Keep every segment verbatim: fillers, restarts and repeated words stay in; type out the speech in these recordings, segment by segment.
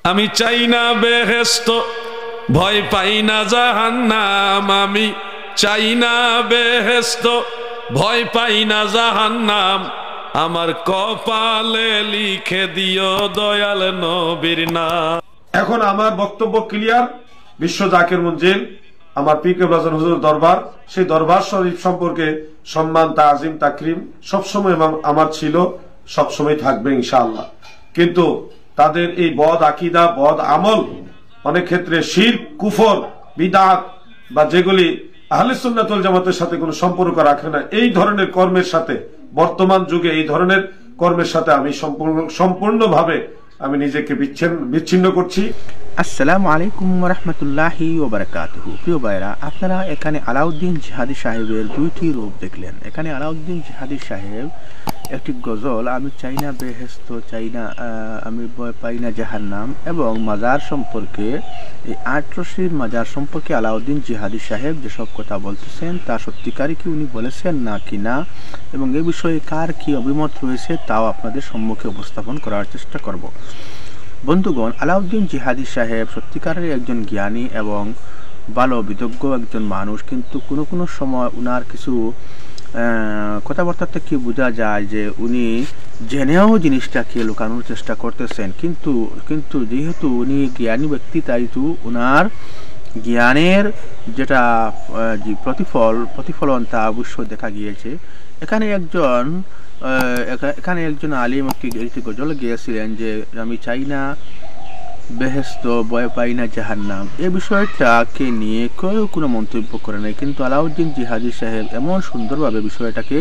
আমি চাই না বেহেশত, ভয় পাই না জাহান্নাম। আমি চাই না বেহেশত, ভয় পাই না জাহান্নাম। আমার কপালে লিখে দিও দয়াল নবীর নাম। এখন আমার বক্তব্য ক্লিয়ার। বিশ্ব জাকির মঞ্জিল আমার পীর কেবলা হুজুর দরবার, সেই দরবার শরীফ সম্পর্কে সম্মান, তাজিম, তাকরিম সবসময় আমার ছিল, সবসময় থাকবে ইনশাআল্লাহ। কিন্তু তাদের এই বদ আকীদা, বদ আমল, অনেক ক্ষেত্রে শিরক, কুফর, বিদআত বা যেগুলি আহলে সুন্নাত ওয়াল জামাতের সাথে কোনো সম্পর্ক রাখে না, এই ধরনের কর্মের সাথে বর্তমান যুগে এই ধরনের কর্মের সাথে আমি সম্পূর্ণ সম্পূর্ণভাবে আমি নিজেকে বিচ্ছিন্ন বিচ্ছিন্ন করছি। আসসালামু আলাইকুম ওয়া রাহমাতুল্লাহি ওয়া বারাকাতুহু। প্রিয় ভাইরা, আপনারা এখানে আলাউদ্দিন জিহাদি সাহেবের দুইটি রূপ দেখলেন। এখানে আলাউদ্দিন জিহাদি সাহেব একটি গজল, আমি চাই না বেহেশত, চাই না আমি ভয় পাই না জাহান্নাম, এবং মাজার সম্পর্কে, এই আটরশির মাজার সম্পর্কে আলাউদ্দিন জিহাদি সাহেব যেসব কথা বলতেছেন তা সত্যিকারই কি উনি বলেছেন না কি না, এবং এ বিষয়ে কার কি অভিমত রয়েছে তাও আপনাদের সম্মুখে উপস্থাপন করার চেষ্টা করব। বন্ধুগণ, আলাউদ্দিন জিহাদি সাহেব সত্যিকারের একজন জ্ঞানী এবং ভালো বিদগ্ধ একজন মানুষ, কিন্তু কোনো কোনো সময় উনার কিছু কথাবার্তা থেকে বোঝা যায় যে উনি জেনেও জিনিসটাকে লুকানোর চেষ্টা করতেছেন। কিন্তু কিন্তু যেহেতু উনি জ্ঞানী ব্যক্তি, তাই তো উনার জ্ঞানের যেটা প্রতিফল প্রতিফলন তা অবশ্যই দেখা গিয়েছে। এখানে একজন এখানে একজন আলিম একটি একটি গজল গিয়েছিলেন যে আমি চাই না বেহেশত, ভয় পাই না জাহান্নাম। এই বিষয়টাকে নিয়ে কেউ কোনো মন্তব্য করে নাই, কিন্তু আলাউদ্দিন জিহাদি সাহেব এমন সুন্দরভাবে বিষয়টাকে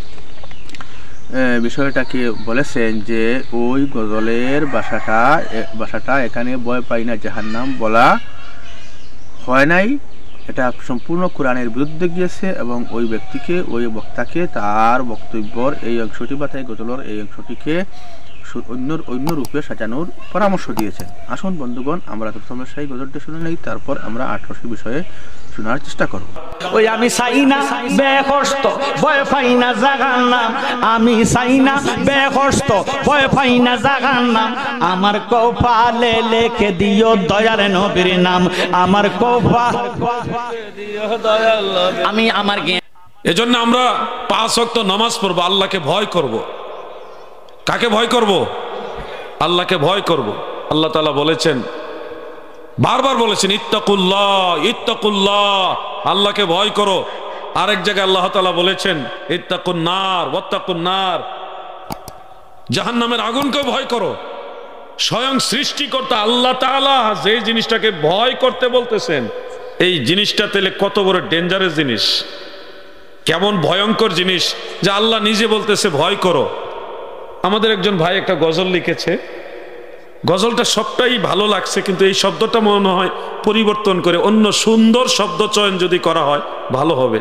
বিষয়টাকে বলেছেন যে ওই গজলের ভাষাটা ভাষাটা এখানে ভয় পাই না জাহান্নাম বলা হয় নাই, এটা সম্পূর্ণ কোরআনের বিরুদ্ধে গিয়েছে, এবং ওই ব্যক্তিকে, ওই বক্তাকে তার বক্তব্যর এই অংশটি বা তাই গজলের এই অংশটিকে অন্য অন্য রূপে সাজানোর পরামর্শ দিয়েছেন। আসুন বন্ধুগণ, আমরা প্রথমে সেই গজলটি শুনে নেই, তারপর আমরা আঠারোশো বিষয়ে শোনার চেষ্টা করব। ওই আমি চাই না বেহেশত, ভয় পাই না জাহান্নাম। আমি চাই না বেহেশত, ভয় পাই না জাহান্নাম। আমার কপালে লিখে দিও দয়াল নবীর নাম। আমার কপালে দিও দয়াল নবী। আমি আমার এজন্য আমরা পাঁচ ওয়াক্ত নামাজ পড়বো, আল্লাহকে ভয় করব। কাকে ভয় করব? আল্লাহকে ভয় করব। আল্লাহ তাআলা বলেছেন, বারবার বলেছেন ইত্তাকুল্লাহ, ইত্তাকুল্লাহ, আল্লাহকে ভয় করো। আরেক জায়গায় আল্লাহ তাআলা বলেছেন ইত্তাকুন নার ওয়াত্তাকুন নার, জাহান্নামের আগুনকে ভয় করো। স্বয়ং সৃষ্টিকর্তা আল্লাহ তাআলা যে জিনিসটাকে ভয় করতে বলতেছেন, এই জিনিসটা তাহলে কত বড় ডেঞ্জারাস জিনিস, কেমন ভয়ঙ্কর জিনিস যে আল্লাহ নিজে বলতেছে ভয় করো। আমাদের একজন ভাই একটা গজল লিখেছে, গজলটা সবটাই ভালো লাগছে, কিন্তু এই শব্দটা মনে হয় পরিবর্তন করে অন্য সুন্দর শব্দ চয়ন যদি করা হয় ভালো হবে।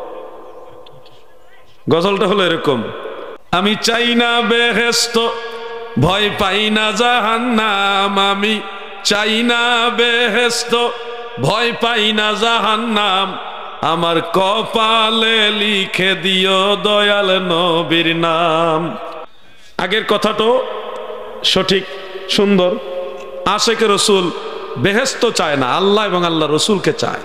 গজলটা হলো এরকম, আমি চাই না বেহেশত, ভয় পাই না জাহান্নাম। আমি চাই না বেহেশত, ভয় পাই না জাহান্নাম। আমার কপালে লিখে দিও দয়াল নবীর নাম। আগের কথাটাও সঠিক, সুন্দর। আশেকে রসুল বেহেশত চায় না, আল্লাহ এবং আল্লাহ রসুলকে চায়।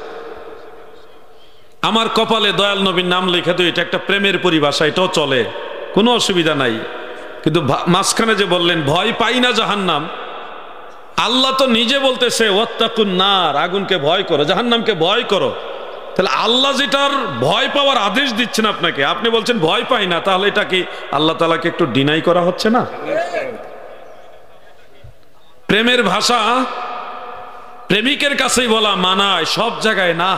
আমার কপালে দয়াল নবীর নাম লিখে দিও, এটা একটা প্রেমের পরিভাষা, এটাও চলে, কোনো অসুবিধা নাই। কিন্তু মাঝখানে যে বললেন ভয় পাই না জাহান্নাম, আল্লাহ তো নিজে বলতেছে ওয়াত্তাকুন নার, আগুনকে ভয় করো, জাহান্নামকে ভয় করো। তাহলে আল্লাহ যেটার ভয় পাওয়ার আদেশ দিচ্ছেন আপনাকে, আপনি বলছেন ভয় পাই না, তাহলে এটা কি আল্লাহ তাআলাকে একটু ডিনাই করা হচ্ছে না? প্রেমের ভাষা প্রেমিকের কাছেই বলা মানায়, সব জায়গায় না।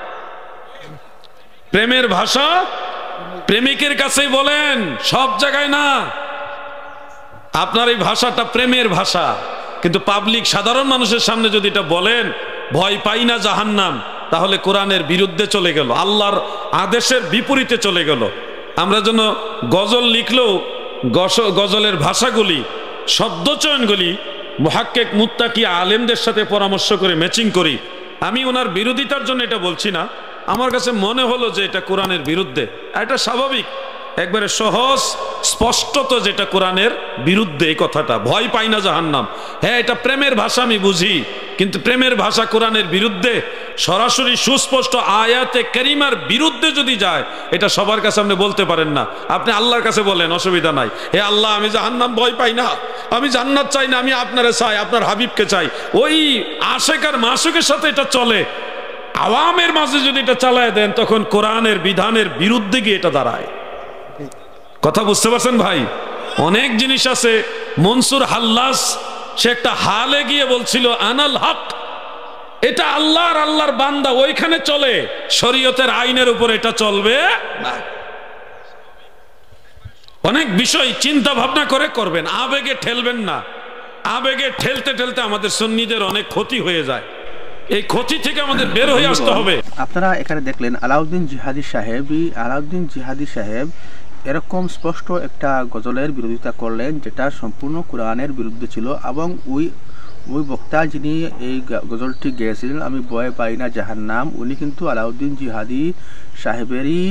প্রেমের ভাষা প্রেমিকের কাছেই বলেন, সব জায়গায় না। আপনার এই ভাষাটা প্রেমের ভাষা, কিন্তু পাবলিক সাধারণ মানুষের সামনে যদি এটা বলেন ভয় পাই না জাহান্নাম, তাহলে কোরআনের বিরুদ্ধে চলে গেল, আল্লাহর আদেশের বিপরীতে চলে গেল। আমরা যেন গজল লিখলেও গজলের ভাষাগুলি, শব্দচয়নগুলি মুহাক্কিক মুত্তাকি আলেমদের সাথে পরামর্শ করে ম্যাচিং করি। আমি ওনার বিরোধিতার জন্য এটা বলছি না, আমার কাছে মনে হলো যে এটা কোরআনের বিরুদ্ধে, এটা স্বাভাবিক। একবারে সহজ স্পষ্টত যেটা কোরআনের বিরুদ্ধে, এই কথাটা ভয় পাই না জাহান্নাম। হ্যাঁ, এটা প্রেমের ভাষা আমি বুঝি, কিন্তু প্রেমের ভাষা কোরআনের বিরুদ্ধে, সরাসরি সুস্পষ্ট আয়াতে কারিমার বিরুদ্ধে যদি যায়, এটা সবার কাছে আপনি বলতে পারেন না। আপনি আল্লাহর কাছে বলেন, অসুবিধা নাই, হে আল্লাহ আমি জাহান্নাম ভয় পাই না, আমি জান্নাত চাই না, আমি আপনারে চাই, আপনার হাবিবকে চাই। ওই আশেক আর মাসুকের সাথে এটা চলে। আওয়ামের মাঝে যদি এটা চালায় দেন, তখন কোরআনের বিধানের বিরুদ্ধে গিয়ে এটা দাঁড়ায়। কথা বুঝতে পারছেন ভাই? অনেক জিনিস আছে। মনসুর হাল্লাস সে একটা হালে গিয়ে বলছিল আনাল হক, এটা আল্লাহর আল্লাহর বান্দা, ওইখানে চলে, শরীয়তের আইনের উপর এটা চলবে না। অনেক বিষয় চিন্তা ভাবনা করে করবেন, আবেগে ঠেলবেন না। আবেগে ঠেলতে ঠেলতে আমাদের সুন্নিদের অনেক ক্ষতি হয়ে যায়। এই ক্ষতি থেকে আমাদের বের হয়ে আসতে হবে। আপনারা এখানে দেখলেন আলাউদ্দিন জিহাদি সাহেব, আলাউদ্দিন জিহাদি সাহেব এরকম স্পষ্ট একটা গজলের বিরোধিতা করলেন যেটা সম্পূর্ণ কোরআনের বিরুদ্ধে ছিল, এবং ওই ওই বক্তা যিনি এই গজলটি গেয়েছিলেন, আমি ভয় পাই না জাহান্নাম, উনি কিন্তু আলাউদ্দিন জিহাদি সাহেবেরই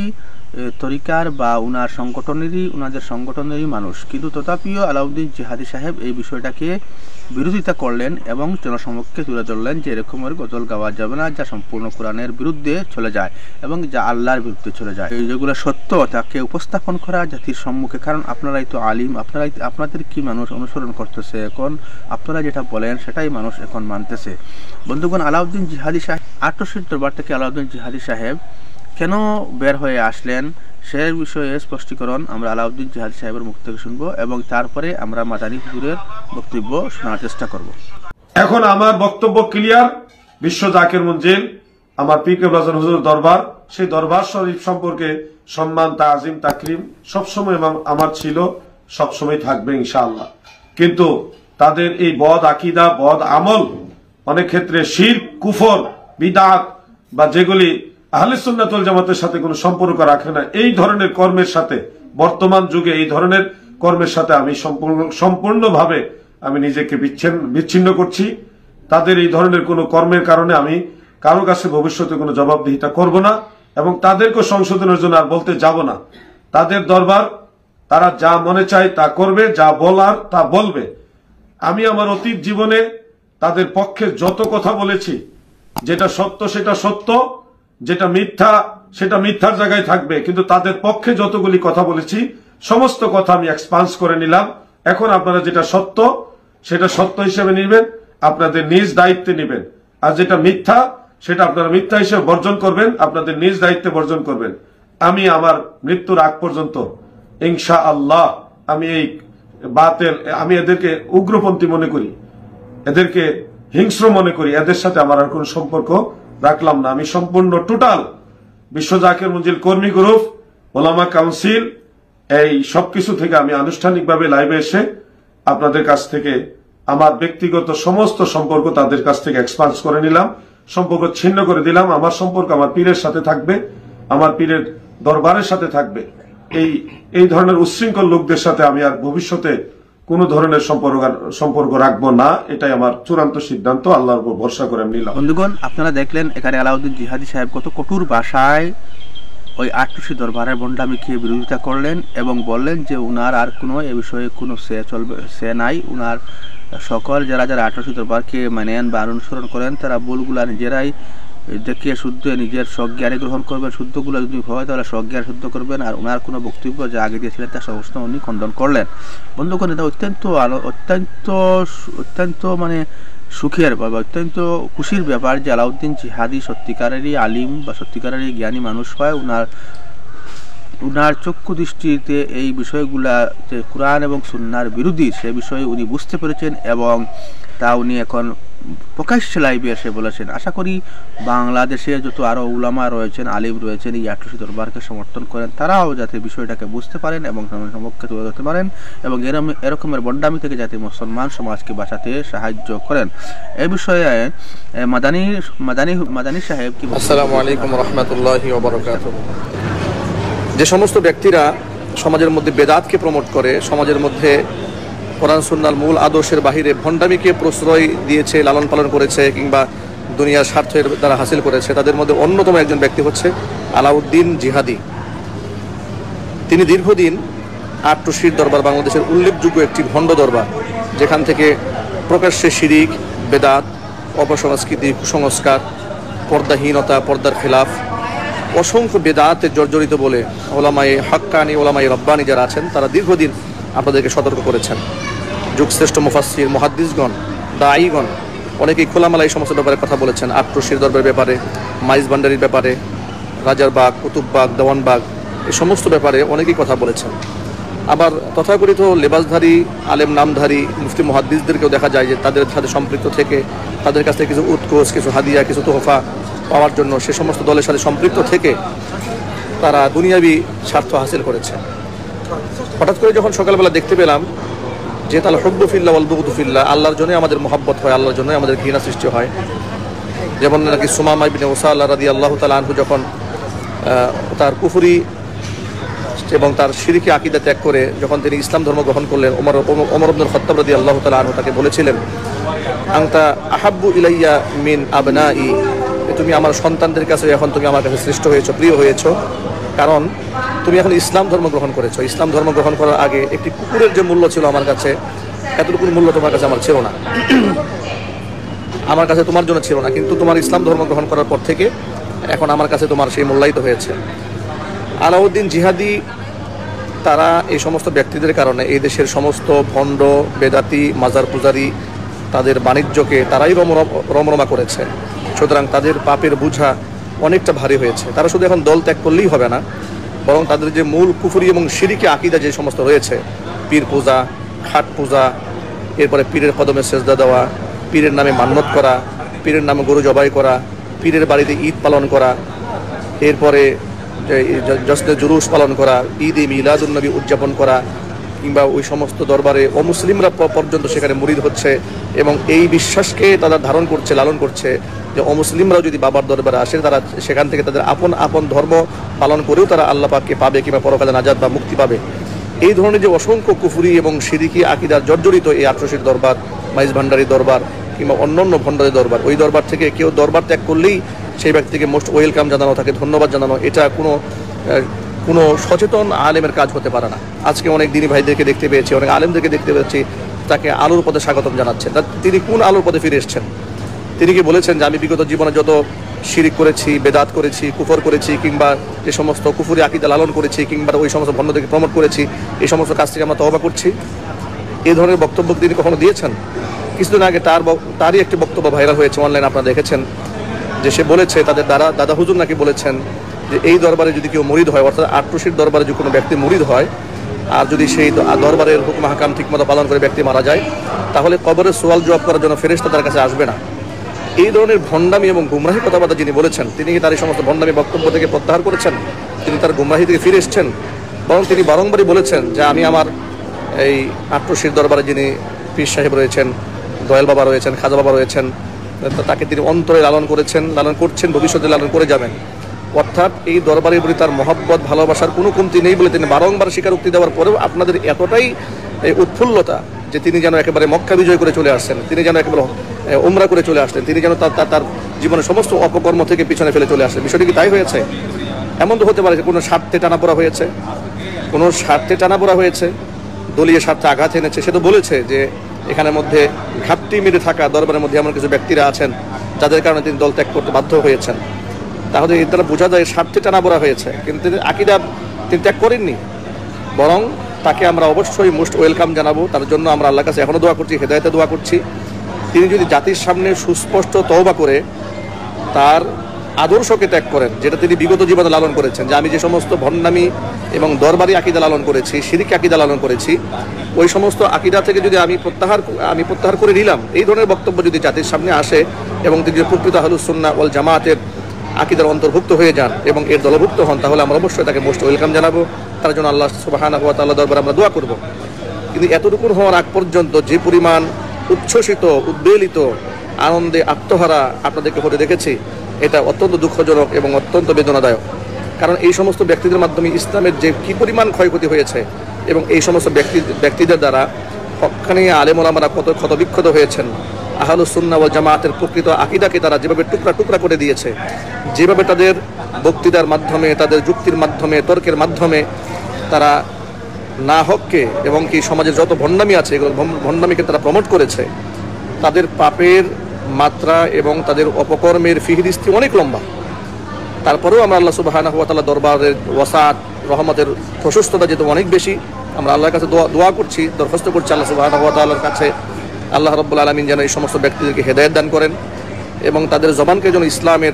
তরিকার বা উনার সংগঠনেরই উনাদের সংগঠনেরই মানুষ। কিন্তু তথাপিও আলাউদ্দিন জিহাদি সাহেব এই বিষয়টাকে বিরোধিতা করলেন এবং জনসমক্ষে তুলে ধরলেন যে এরকমের গজল গাওয়া যাবে না যা সম্পূর্ণ কোরআনের বিরুদ্ধে চলে যায় এবং যা আল্লাহর বিরুদ্ধে চলে যায়। এই যেগুলো সত্য তাকে উপস্থাপন করা জাতির সম্মুখে, কারণ আপনারাই তো আলিম, আপনারাই আপনাদের কি মানুষ অনুসরণ করতেছে, এখন আপনারা যেটা বলেন সেটাই মানুষ এখন মানতেছে। বন্ধুগণ, আলাউদ্দিন জিহাদি সাহেব আটশোর দরবার থেকে আলাউদ্দিন জিহাদি সাহেব কেন বের হয়ে আসলেন সে বিষয়ে স্পষ্টীকরণ আমরা আলাউদ্দিন জিহাদি সাহেবের মুখ থেকে শুনবো এবং তারপরে আমরা মাদানী হুজুরের বক্তব্য শোনার চেষ্টা করব। এখন আমার বক্তব্য ক্লিয়ার। বিশ্ব জাকির মঞ্জিল আমার পীর কেবলা আজম হুজুর দরবার, সেই দরবার শরীফ সম্পর্কে সম্মান, তাজিম, তাকরিম সবসময় আমার ছিল, সবসময় থাকবে ইনশাআল্লাহ। কিন্তু তাদের এই বদ আকিদা, বদ আমল, অনেক ক্ষেত্রে শিরক, কুফর, বিদআত বা যেগুলি আহলে সুন্নাত ওয়াল জামাতের সাথে কোনো সম্পর্ক রাখে না, এই ধরনের কর্মের সাথে বর্তমান যুগে এই ধরনের কর্মের সাথে আমি সম্পূর্ণ সম্পূর্ণভাবে আমি নিজেকে বিচ্ছিন্ন বিচ্ছিন্ন করছি। তাদের এই ধরনের কোনো কর্মের কারণে আমি কারো কাছে ভবিষ্যতে কোনো জবাবদিহিতা করব না এবং তাদেরকে সংশোধনের জন্য আর বলতে যাব না। তাদের দরবার, তারা যা মনে চায় তা করবে, যা বলার তা বলবে। আমি আমার অতীত জীবনে তাদের পক্ষে যত কথা বলেছি, যেটা সত্য সেটা সত্য, যেটা মিথ্যা সেটা মিথ্যার জায়গায় থাকবে, কিন্তু তাদের পক্ষে যতগুলি কথা বলেছি সমস্ত কথা আমি এক্সপান্স করে নিলাম। এখন আপনারা যেটা সত্য সেটা সত্য হিসেবে নিবেন, আপনাদের নিজ দায়িত্বে নিবেন, আর যেটা মিথ্যা সেটা আপনারা মিথ্যা হিসেবে বর্জন করবেন, আপনাদের নিজ দায়িত্বে বর্জন করবেন। আমি আমার মৃত্যুর আগ পর্যন্ত ইনশাআল্লাহ আমি এই বাতেল, আমি এদেরকে উগ্রপন্থী মনে করি, এদেরকে হিংস্র মনে করি, এদের সাথে আমার আর কোন সম্পর্ক রাখলাম না। আমি সম্পূর্ণ টোটাল বিশ্ব জাকির মঞ্জিল কর্মী গ্রুপ, ওলামা কাউন্সিল, এই সবকিছু থেকে আমি আনুষ্ঠানিকভাবে লাইভে এসে আপনাদের কাছ থেকে আমার ব্যক্তিগত সমস্ত সম্পর্ক তাদের কাছ থেকে এক্সপান্স করে নিলাম, সম্পর্ক ছিন্ন করে দিলাম। আমার সম্পর্ক আমার পীরের সাথে থাকবে, আমার পীরের দরবারের সাথে থাকবে। এই এই ধরনের উচ্ছৃঙ্খল লোকদের সাথে আমি আর ভবিষ্যতে কোন ধরনের সম্পর্ক সম্পর্ক রাখবো না, এটাই আমার চূড়ান্ত সিদ্ধান্ত। আল্লাহর উপর ভরসা করে আমি নিলাম। বন্ধুগণ, আপনারা দেখলেন এখানে আলাউদ্দিন জিহাদি সাহেব কত কঠোর ভাষায় ওই আটটুসি দরবারের বন্ডামিকে বিরোধিতা করলেন এবং বললেন যে উনার আর কোনো এ বিষয়ে কোনো সে চলবে সে নাই। উনার সকল যারা যারা আটটুসি দরবারকে মানেন বা অনুসরণ করেন তারা ভুলগুলা নিজেরাই দেখিয়ে শুদ্ধ নিজের সজ্ঞানে গ্রহণ করবেন, শুদ্ধগুলো যদি হয় তাহলে সজ্ঞান শুদ্ধ করবেন, আর ওনার কোনো বক্তব্য যা আগে দিয়েছিলেন তা সমস্ত উনি খণ্ডন করলেন। বন্ধুগণ, এটা অত্যন্ত আলো অত্যন্ত অত্যন্ত মানে সুখের বা অত্যন্ত খুশির ব্যাপার যে আলাউদ্দিন জিহাদি সত্যিকারেরই আলিম বা সত্যিকারেরই জ্ঞানী মানুষ হয়। উনার উনার চক্ষু দৃষ্টিতে এই বিষয়গুলা যে কোরআন এবং সুন্নাহর বিরোধী সে বিষয়ে উনি বুঝতে পেরেছেন এবং তা উনি এখন প্রকাশ্যে লাইভে এসে বলেছেন। আশা করি বাংলাদেশে যত আরও উলামা রয়েছেন, আলিম রয়েছেন, এই আটশোশি দরবারকে সমর্থন করেন, তারাও যাতে বিষয়টাকে বুঝতে পারেন এবং সমক্ষে তুলে ধরতে পারেন এবং এরকম এরকমের বন্ডামি থেকে যাতে মুসলমান সমাজকে বাঁচাতে সাহায্য করেন। এই বিষয়ে মাদানী মাদানী মাদানী সাহেব কি? আসসালামু আলাইকুম রহমতুল্লাহি ওয়া বারাকাতুহু। যে সমস্ত ব্যক্তিরা সমাজের মধ্যে বেদাতকে প্রমোট করে, সমাজের মধ্যে কোরআন সুন্নাহর মূল আদর্শের বাহিরে ভণ্ডামিকে প্রশ্রয় দিয়েছে, লালন পালন করেছে কিংবা দুনিয়ার স্বার্থের দ্বারা হাসিল করেছে, তাদের মধ্যে অন্যতম একজন ব্যক্তি হচ্ছে আলাউদ্দিন জিহাদি। তিনি দীর্ঘদিন আট্টশির দরবার বাংলাদেশের উল্লেখযোগ্য একটি ভণ্ড দরবার, যেখান থেকে প্রকাশ্যে শিরিক, বেদাত, অপসংস্কৃতি, কুসংস্কার, পর্দাহীনতা, পর্দার খেলাফ, অসংখ্য বেদাতে জর্জরিত বলে ওলামায়ে হাক্কানি, ওলামায়ে রব্বানি যারা আছেন তারা দীর্ঘদিন আপনাদেরকে সতর্ক করেছেন। যুগশ্রেষ্ঠ মুফাসসির, মুহাদ্দিসগণ, দাঈগণ অনেকেই খোলামেলা এই সমস্ত ব্যাপারে কথা বলেছেন। আট্টশির দরবারের ব্যাপারে, মাইজ ভান্ডারির ব্যাপারে, রাজারবাগ, কুতুববাগ, দেওয়ানবাগ এই সমস্ত ব্যাপারে অনেকেই কথা বলেছেন। আবার তথাকথিত লেবাসধারী, আলেম নামধারী মুফতি মুহাদ্দিসদেরকেও দেখা যায় যে তাদের সাথে সম্পৃক্ত থেকে তাদের কাছ থেকে কিছু উৎকোচ, কিছু হাদিয়া, কিছু তোহফা পাওয়ার জন্য সে সমস্ত দলের সাথে সম্পৃক্ত থেকে তারা দুনিয়াবি স্বার্থ হাসিল করেছে। হঠাৎ করে যখন সকালবেলা দেখতে পেলাম যে তাহলে হুব্বু ফিল্লাহ ওয়াল বুগদু ফিল্লাহ, আল্লাহর জন্যই আমাদের মহব্বত হয়, আল্লাহর জন্যই আমাদের ঘৃণা সৃষ্টি হয়। যেমন নাকি সুমামা ইবনে উসাল রাদিয়াল্লাহু তাআলা আনহু যখন তার কুফরি এবং তার শিরকি আকীদা ত্যাগ করে যখন তিনি ইসলাম ধর্ম গ্রহণ করলেন, ওমর ওমর ইবনুল খাত্তাব রাদিয়াল্লাহু তাআলা আনহু তাকে বলেছিলেন, আনতা আহাব্বু ইলাইয়া মিন আবনাই, তুমি আমার সন্তানদের কাছে এখন তুমি আমার কাছে শ্রেষ্ঠ হয়েছো, প্রিয় হয়েছো, কারণ তুমি এখন ইসলাম ধর্ম গ্রহণ করেছো। ইসলাম ধর্ম গ্রহণ করার আগে একটি কুকুরের যে মূল্য ছিল আমার কাছে, এতটুকু মূল্য তোমার কাছে আমার ছিল না, আমার কাছে তোমার জন্য ছিল না, কিন্তু তোমার ইসলাম ধর্ম গ্রহণ করার পর থেকে এখন আমার কাছে তোমার সেই মূল্যায়িত হয়েছে। আলাউদ্দিন জিহাদি তারা এই সমস্ত ব্যক্তিদের কারণে এই দেশের সমস্ত ভণ্ড, বেদাতি, মাজার পূজারি তাদের বাণিজ্যকে তারাই রমরমা করেছে। সুতরাং তাদের পাপের বোঝা অনেকটা ভারী হয়েছে। তারা শুধু এখন দল ত্যাগ করলেই হবে না, বরং তাদের যে মূল কুফরি এবং শিরকি আকীদা যে সমস্ত রয়েছে, পীর পূজা, খাট পূজা, এরপরে পীরের কদমে সেজদা দেওয়া, পীরের নামে মান্যত করা, পীরের নামে গরু জবাই করা, পীরের বাড়িতে ঈদ পালন করা, এরপরে জশ্নে জুলুস পালন করা, ঈদ এ মিলাদুন নবী উদযাপন করা, কিংবা ওই সমস্ত দরবারে অমুসলিমরা পর্যন্ত সেখানে মুরিদ হচ্ছে এবং এই বিশ্বাসকে তারা ধারণ করছে, লালন করছে যে অমুসলিমরাও যদি বাবার দরবারে আসে তারা সেখান থেকে তাদের আপন আপন ধর্ম পালন করেও তারা আল্লাহ পাককে পাবে কিংবা পরকালে নাজাত বা মুক্তি পাবে। এই ধরনের যে অসংখ্য কুফরি এবং শিরকি আকীদার জর্জরিত এই আট্টশির দরবার, মাইজ ভান্ডারি দরবার কিংবা অন্যান্য ভণ্ডারি দরবার, ওই দরবার থেকে কেউ দরবার ত্যাগ করলেই সেই ব্যক্তিকে মোস্ট ওয়েলকাম জানানো, তাকে ধন্যবাদ জানানো, এটা কোনো কোনো সচেতন আলেমের কাজ হতে পারে না। আজকে অনেক দিনী ভাইদেরকে দেখতে পেয়েছি, অনেক আলেমদেরকে দেখতে পেয়েছি তাকে আলোর পথে স্বাগতম জানাচ্ছেন। তিনি কোন আলোর পথে ফিরে এসেছেন? তিনি কি বলেছেন যে আমি বিগত জীবনে যত শিরিক করেছি, বেদাত করেছি, কুফর করেছি, কিংবা যে সমস্ত কুফরি আকীদা লালন করেছি, কিংবা ওই সমস্ত ভণ্ডদেরকে প্রমোট করেছি, এই সমস্ত কাজ থেকে আমরা তওবা করছি, এই ধরনের বক্তব্য তিনি কখনো দিয়েছেন? কিছুদিন আগে তার তারই একটি বক্তব্য ভাইরাল হয়েছে অনলাইনে, আপনারা দেখেছেন, যে সে বলেছে তাদের দ্বারা দাদা হুজুর নাকি বলেছেন যে এই দরবারে যদি কেউ মুরিদ হয়, অর্থাৎ আট্টশির দরবারে যদি কোনো ব্যক্তি মুরিদ হয় আর যদি সেই দরবারের হুকুম হাকাম ঠিকমতো পালন করে ব্যক্তি মারা যায়, তাহলে কবরের সোয়াল জবাব করার জন্য ফেরেশতা তার কাছে আসবে না। এই ধরনের ভণ্ডামি এবং গুমরাহি কথাবার্তা যিনি বলেছেন, তিনি কি তার এই সমস্ত ভণ্ডামি বক্তব্য থেকে প্রত্যাহার করেছেন? তিনি তার গুমরাহি থেকে ফিরে এসেছেন? বরং তিনি বারংবারই বলেছেন যে আমি আমার এই আট্টশির দরবারে যিনি পীর সাহেব রয়েছেন, দয়াল বাবা রয়েছেন, খাজা বাবা রয়েছেন, তাকে তিনি অন্তরে লালন করেছেন, লালন করছেন, ভবিষ্যতে লালন করে যাবেন। অর্থাৎ এই দরবারের প্রতি তার মহব্বত, ভালোবাসার কোনো কমতি নেই বলে তিনি বারংবার স্বীকারোক্তি দেওয়ার পরেও আপনাদের এতটাই উৎফুল্লতা যে তিনি যেন একেবারে মক্কা বিজয় করে চলে আসছেন, তিনি যেন একেবারে উমরা করে চলে আসছেন, তিনি যেন তার তার জীবনের সমস্ত অপকর্ম থেকে পিছনে ফেলে চলে আসছেন। বিষয়টি কি তাই হয়েছে? এমন তো হতে পারে যে কোনো স্বার্থে টানাপোড়া হয়েছে, কোনো স্বার্থে টানাপোড়া হয়েছে, দলীয় স্বার্থে আঘাত এনেছে। সে তো বলেছে যে এখানের মধ্যে ঘাটতি মেরে থাকা দরবারের মধ্যে এমন কিছু ব্যক্তিরা আছেন যাদের কারণে তিনি দল ত্যাগ করতে বাধ্য হয়েছেন। তাহলে এর দ্বারা বোঝা যায় স্বার্থে টানাপোড়া হয়েছে, কিন্তু তিনি আকীদা তিনি ত্যাগ করেননি, বরং তাকে আমরা অবশ্যই মোস্ট ওয়েলকাম জানাবো। তার জন্য আমরা আল্লাহর কাছে এখনও দোয়া করছি, হেদায়েতে দোয়া করছি। তিনি যদি জাতির সামনে সুস্পষ্ট তওবা করে তার আদর্শকে ত্যাগ করেন, যেটা তিনি বিগত জীবনে লালন করেছেন, যে আমি যে সমস্ত ভণ্ডামি এবং দরবারি আকীদা লালন করেছি, শিরকি আকীদা লালন করেছি, ওই সমস্ত আকীদা থেকে যদি আমি প্রত্যাহার আমি প্রত্যাহার করে নিলাম, এই ধরনের বক্তব্য যদি জাতির সামনে আসে এবং তিনি যদি প্রকৃত আহলুস সুন্নাহ ওয়াল জামাতের আকীদার অন্তর্ভুক্ত হয়ে যান এবং এর দলভুক্ত হন, তাহলে আমরা অবশ্যই তাকে মোস্ট ওয়েলকাম জানাবো। তার জন্য আল্লাহ সুবহানাহু ওয়া তাআলা দরবারে আমরা দোয়া করব। কিন্তু এতটুকু হওয়ার আগ পর্যন্ত যে পরিমাণ উচ্ছ্বসিত, উদ্বেলিত, আনন্দে আত্মহারা আপনাদেরকে হতে দেখেছি, এটা অত্যন্ত দুঃখজনক এবং অত্যন্ত বেদনাদায়ক। কারণ এই সমস্ত ব্যক্তিদের মাধ্যমে ইসলামের যে কী পরিমাণ ক্ষয়ক্ষতি হয়েছে এবং এই সমস্ত ব্যক্তি ব্যক্তিদের দ্বারা হক্কানি আলেম ওলামারা কত ক্ষতবিক্ষত হয়েছেন। আহলুস সুন্নাহ ওয়াল জামাতের প্রকৃত আকীদাকে তারা যেভাবে টুকরা টুকরা করে দিয়েছে, যেভাবে তাদের বক্তৃতার মাধ্যমে, তাদের যুক্তির মাধ্যমে, তর্কের মাধ্যমে তারা না হককে এবং কি সমাজের যত ভণ্ডামি আছে এগুলো ভণ্ডামিকে তারা প্রমোট করেছে, তাদের পাপের মাত্রা এবং তাদের অপকর্মের ফিহরিস্তি অনেক লম্বা। তারপরেও আমরা আল্লাহ সুবহানাহু ওয়া তাআলা দরবারের ওয়াসাত রহমতের প্রশস্ততা যেহেতু অনেক বেশি, আমরা আল্লাহর কাছে দোয়া দোয়া করছি, দরখাস্ত করছি আল্লাহ সুবহানাহু ওয়া তাআলার কাছে আল্লাহ রাব্বুল আলামিন যেন এই সমস্ত ব্যক্তিদেরকে হেদায়েত দান করেন এবং তাদের জবানকে যেন ইসলামের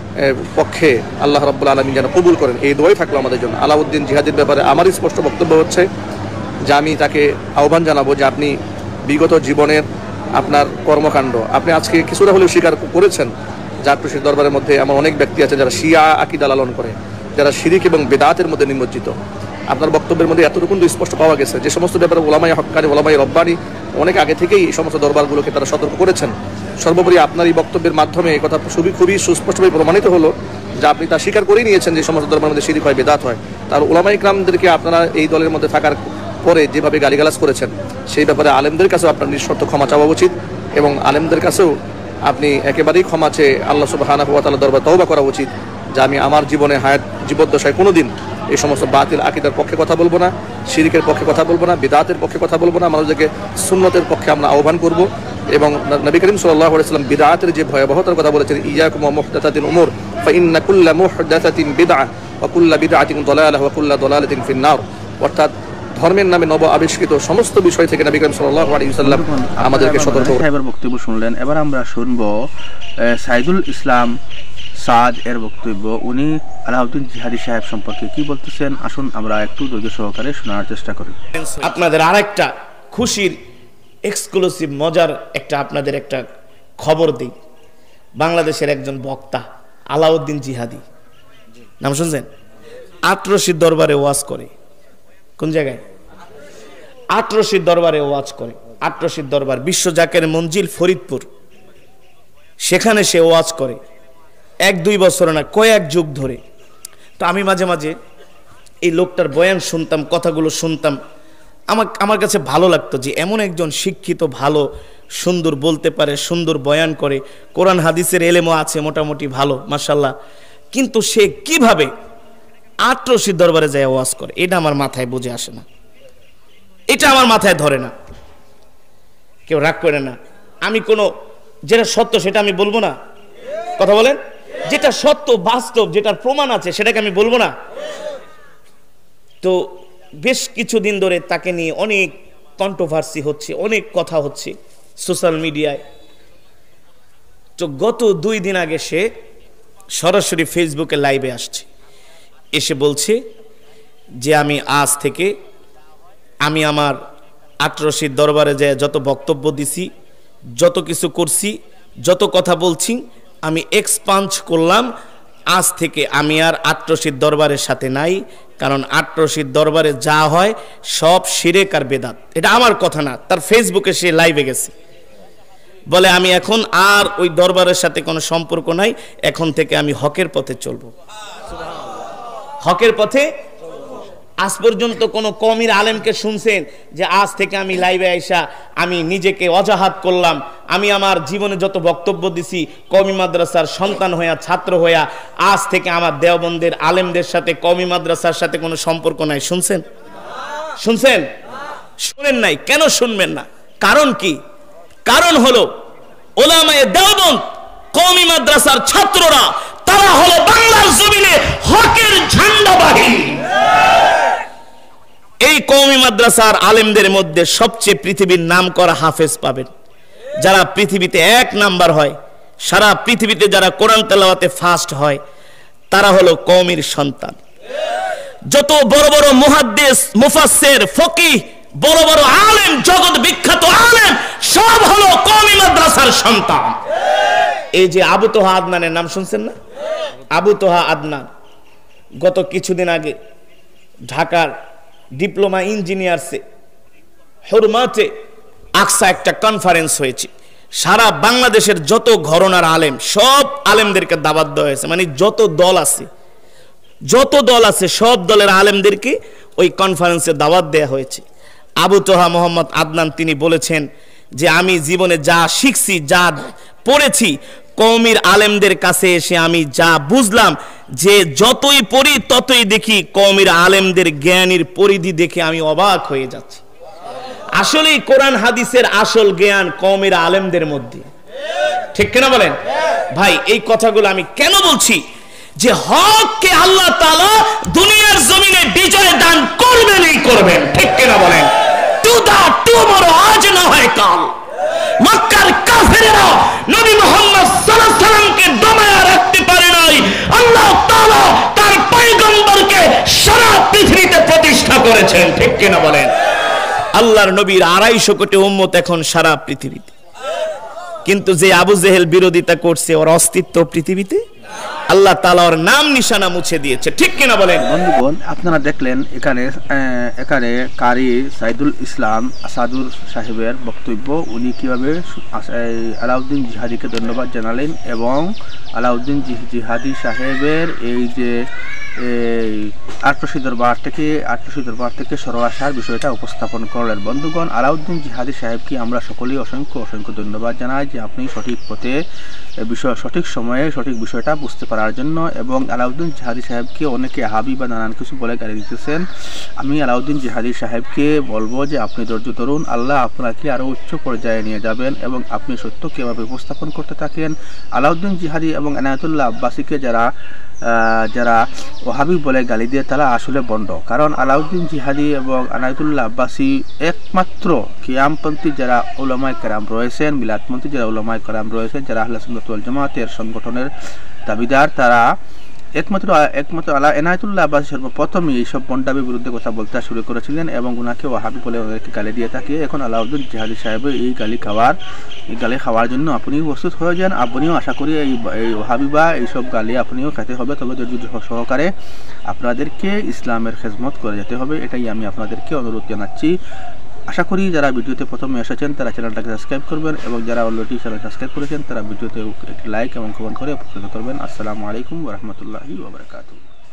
পক্ষে আল্লাহ রাব্বুল আলামিন যেন কবুল করেন। এই দোয়াই থাকলো আমাদের জন্য। আলাউদ্দিন জিহাদির ব্যাপারে আমারই স্পষ্ট বক্তব্য হচ্ছে যে আমি তাকে আহ্বান জানাবো যে আপনি বিগত জীবনের আপনার কর্মকাণ্ড আপনি আজকে কিছুটা হলেও স্বীকার করেছেন যে আট্রসির দরবারের মধ্যে এমন অনেক ব্যক্তি আছে যারা শিয়া আকীদা লালন করে, যারা শিরিক এবং বেদাতের মধ্যে নিমজ্জিত। আপনার বক্তব্যের মধ্যে এতটুকু স্পষ্ট পাওয়া গেছে যে সমস্ত ব্যাপারে ওলামায়ে হক্কানি ওলামায়ে রব্বানি অনেক আগে থেকেই এই সমস্ত দরবারগুলোকে তারা সতর্ক করেছেন। সর্বোপরি আপনার এই বক্তব্যের মাধ্যমে এই কথা খুবই খুবই সুস্পষ্টভাবে প্রমাণিত হলো যে আপনি তা স্বীকার করেই নিয়েছেন যে সমস্ত দরবারের মধ্যে শিরিক হয়, বেদাত হয়। তার ওলামায়ে ইকরামদেরকে আপনারা এই দলের মধ্যে থাকার পরে যেভাবে গালিগালাজ করেছেন সেই ব্যাপারে আলেমদের কাছেও আপনার নিঃশর্ত ক্ষমা চাওয়া উচিত এবং আলেমদের কাছেও আপনি একেবারেই ক্ষমা চেয়ে আল্লাহ সুবহানাহু ওয়া তাআলার দরবারে তওবা করা উচিত যে আমি আমার জীবনে হায়াত জীবদ্দশায় কোনোদিন এই সমস্ত বাতিল আকীদার পক্ষে কথা বলবো না, শিরিকের পক্ষে কথা বলবো না, বিদআতের পক্ষে কথা বলবো না, মানুষদেরকে সুন্নতের পক্ষে আমরা আহ্বান করব। এবং নবী করিম সাল্লাল্লাহু আলাইহি ওয়াসাল্লাম বিদআতের যে ভয়াবহতার কথা বলেছেন, ইয়াকুম ওয়া মুহদাসাতিল উমুর ফাইন্না কুল্লা মুহদাসাতিন বিদআহ ওয়া কুল্লা বিদআতিন দালালাহ ওয়া কুল্লা দালালাতিন ফিন-নার। অর্থাৎ ধর্মের নামে নব আবিষ্কৃত সমস্ত বিষয় থেকে নবী করিম সাল্লাল্লাহু আলাইহি ওয়াসাল্লাম আমাদেরকে সতর্ক করেছেন। সাহেবের বক্তব্য শুনলেন, এবার আমরা শুনব সাইদুল ইসলাম সাদ এর বক্তব্য। উনি আলাউদ্দিন জিহাদি সাহেব সম্পর্কে কি বলতেছেন, আসুন আমরা একটু ধৈর্য সহকারে শোনার চেষ্টা করি। আপনাদের আরেকটা খুশির এক্সক্লুসিভ মজার একটা আপনাদের একটা খবর দিই। বাংলাদেশের একজন বক্তা আলাউদ্দিন জিহাদি, নাম শুনছেন? আটরশির দরবারে ওয়াজ করে। কোন জায়গায়? আটরশির দরবারে ওয়াজ করে। আটরশির দরবার বিশ্ব জাকের মঞ্জিল ফরিদপুর, সেখানে সে ওয়াজ করে এক দুই বছর না কয়েক যুগ ধরে। তো আমি মাঝে মাঝে এই লোকটার বয়ান শুনতাম, কথাগুলো শুনতাম, আমার আমার কাছে ভালো লাগতো যে এমন একজন শিক্ষিত, ভালো, সুন্দর বলতে পারে, সুন্দর বয়ান করে, কোরআন হাদিসের এলেমও আছে মোটামুটি ভালো, মাশাআল্লাহ। কিন্তু সে কিভাবে আটরশির দরবারে যায় ওয়াজ করে, এটা আমার মাথায় বুঝে আসে না, এটা আমার মাথায় ধরে না। কেউ রাগ করে না, আমি কোনো যেটা সত্য সেটা আমি বলবো না, কথা বলেন, যেটা সত্য বাস্তব যেটার প্রমাণ আছে সেটাকে আমি বলবো না। তো বেশ কিছুদিন ধরে তাকে নিয়ে অনেক কন্ট্রোভার্সি হচ্ছে, অনেক কথা হচ্ছে সোশ্যাল মিডিয়ায়। তো গত দুই দিন আগে সে সরাসরি ফেসবুকে লাইভে আসছে, এসে বলছে যে আমি আজ থেকে আমি আমার আটরশির দরবারে যায় যত বক্তব্য দিছি, যত কিছু করছি, যত কথা বলছি, আমি এক্সপাঞ্জ করলাম। আজ থেকে আমি আর আটরশির দরবারের সাথে নাই, কারণ আটরশির দরবারে যা হয় সব শিরক আর বেদাত। এটা আমার কথা না, তার ফেসবুকে সে লাইভে গেছে, বলে আমি এখন আর ওই দরবারের সাথে কোনো সম্পর্ক নাই, এখন থেকে আমি হকের পথে চলবো। হকের পথে আজ পর্যন্ত কোন কওমির আলেমকে শুনছেন যে আজ থেকে আমি লাইভে আইসা আমি নিজেকে অজাহাত করলাম, আমি আমার জীবনে যত বক্তব্য দিছি কওমি মাদ্রাসার সন্তান হইয়া, ছাত্র হইয়া, আজ থেকে আমার দেওবন্দের আলেমদের সাথে কওমি মাদ্রাসার সাথে কোনো সম্পর্ক নাই? শুনছেন? শুনছেন? শুনেন নাই। কেন শুনবেন না? কারণ কি? কারণ হলো উলামায়ে দেওবন্দ কওমি মাদ্রাসার ছাত্ররা তারা হলো বাংলার জমিনে হকের ঝান্ডাবাহী। এই কওমি মাদ্রাসার আলেমদের মধ্যে সবচেয়ে পৃথিবীর নাম করা হাফেজ পাবেন, যারা পৃথিবীতে এক নাম্বার হয়, সারা পৃথিবীতে যারা কোরআন তেলাওয়াতে ফার্স্ট হয়, তারা হলো কওমির সন্তান। যত বড় বড় মুহাদ্দিস, মুফাসসির, ফকিহ, বড় বড় আলেম, জগৎ বিখ্যাত আলেম সব হলো কওমি মাদ্রাসার সন্তান। এই যে আবু তোহা আদনানের নাম শুনছেন না? আবু তোহা আদনান গত কিছুদিন আগে ঢাকার ডিপ্লোমা ইঞ্জিনিয়ার্সে হুরমাতে আকসা একটা কনফারেন্স হয়েছে। সারা বাংলাদেশের যত ঘরানার আলেম, সব আলেমদেরকে দাওয়াত দেওয়া হয়েছে, মানে যত দল আছে, যত দল আছে সব দলের আলেমদেরকে ওই কনফারেন্সে দাওয়াত দেওয়া হয়েছে। আবু তোহা মোহাম্মদ আদনান তিনি বলেছেন যে আমি জীবনে যা শিখছি, যা পড়েছি, কওমির আলেমদের কাছে এসে আমি যা বুঝলাম যে যতই পড়ি ততই দেখি কওমের আলেমদের জ্ঞানের পরিধি দেখে আমি অবাক হয়ে যাচ্ছি। আসলে কোরআন হাদিসের আসল জ্ঞান কওমের আলেমদের মধ্যে, ঠিক কিনা বলেন ভাই? এই কথাগুলো আমি কেন বলছি? যে হককে আল্লাহ তাআলা দুনিয়ার জমিনে বিজয় দান করবেনই করবেন, ঠিক কিনা বলেন? টু দা টুমরো, আজ না হয় কাল। মক্কার কাফেররা নবী মুহাম্মদ সাল্লাল্লাহু আলাইহি সাল্লামকে দমায়া রাখতে পারে নাই, আল্লাহ তাআলা তার পয়গম্বরকে সারা পৃথিবীতে প্রতিষ্ঠা করেছেন, ঠিক কিনা বলেন? আল্লাহর নবীর আড়াইশো কোটি উম্মত এখন সারা পৃথিবীতে, কিন্তু যে আবু জেহেল বিরোধিতা করছে ওর অস্তিত্ব পৃথিবীতে আল্লাহ তাআলা ওর নাম নিশানা মুছে দিয়েছে, ঠিক কিনা বলেন? বন্ধুগণ, আপনারা দেখলেন এখানে এখানে কারি সাইদুল ইসলাম আসাদুর সাহেবের বক্তব্য। উনি কিভাবে আলাউদ্দিন জিহাদিকে ধন্যবাদ জানালেন এবং আলাউদ্দিন জিহাদি সাহেবের এই যে এই আটরশি দরবার থেকে আটরশি দরবার থেকে সরে আসার বিষয়টা উপস্থাপন করলেন। বন্ধুগণ, আলাউদ্দিন জিহাদি সাহেবকে আমরা সকলেই অসংখ্য অসংখ্য ধন্যবাদ জানাই যে আপনি সঠিক পথে বিষয় সঠিক সময়ে সঠিক বিষয়টা বুঝতে পারার জন্য। এবং আলাউদ্দিন জিহাদি সাহেবকে অনেকে হাবি বা নানান কিছু বলে গালি দিতেছেন। আমি আলাউদ্দিন জিহাদি সাহেবকে বলবো যে আপনি ধৈর্য ধরুন, আল্লাহ আপনাকে আরও উচ্চ পর্যায়ে নিয়ে যাবেন এবং আপনি সত্য কীভাবে উপস্থাপন করতে থাকেন। আলাউদ্দিন জিহাদি এবং এনায়েতুল্লাহ আব্বাসীকে যারা যারা ওহাবি বলে গালি দিয়ে তারা আসলে বন্ড। কারণ আলাউদ্দিন জিহাদি এবং এনায়েতুল্লাহ আব্বাসী একমাত্র কিয়ামপন্থী যারা উলামায়ে কেরাম রয়েছেন, মিলাদপন্থী যারা উলামায়ে কেরাম রয়েছেন, যারা আহলে সুন্নাত ওয়াল জামাতের সংগঠনের দাবিদার, তারা একমাত্র একমাত্র আলা এনায়েতুল্লাহ আব্বাসী সর্বপ্রথমই এইসব বন্ডামির বিরুদ্ধে কথা বলতে শুরু করেছিলেন এবং ওনাকে ওয়াহাবি বলে ওদেরকে গালি দিয়ে থাকে। এখন আলাউদ্দিন জিহাদি সাহেব এই গালি খাওয়ার এই গালি খাওয়ার জন্য আপনিও প্রস্তুত হয়ে যান। আপনিও আশা করি এই এই ওয়াহাবি বা এইসব গালি আপনিও খেতে হবে, তবে ধৈর্য সহকারে আপনাদেরকে ইসলামের খেদমত করে যেতে হবে। এটাই আমি আপনাদেরকে অনুরোধ জানাচ্ছি। আশা করি যারা ভিডিওতে প্রথমে এসেছেন তারা চ্যানেলটাকে সাবস্ক্রাইব করবেন এবং যারা অলরেডি চ্যানেল সাবস্ক্রাইব করেছেন তারা ভিডিওতে একটি লাইক এবং কমেন্ট করে উপকৃত করবেন। আসসালামু আলাইকুম ওয়া রাহমাতুল্লাহি ওয়া বারাকাতুহু।